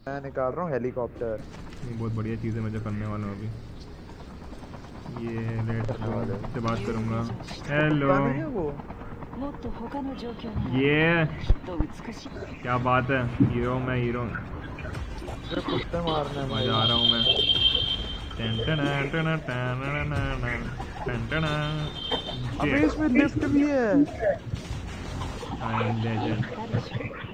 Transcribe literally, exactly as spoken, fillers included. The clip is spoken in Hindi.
मैं निकाल रहा हूँ हेलीकॉप्टर। ये बहुत बढ़िया चीज़ है, मैं जो करने वाला हूँ अभी। ये लेट्स करने गो, वाले हो इससे बात करूँगा। वो हेलो। पक्का नहीं है वो। もっと他の状況なら ये きっと美しい क्या बात है, हीरो मैं हीरो। अरे कुत्ते मारना है भाई। मजा आ रहा हूँ मैं। टन टन टन टन टन टन अबे इसमें लिफ्ट भी है। I am legend. 言ったでしょ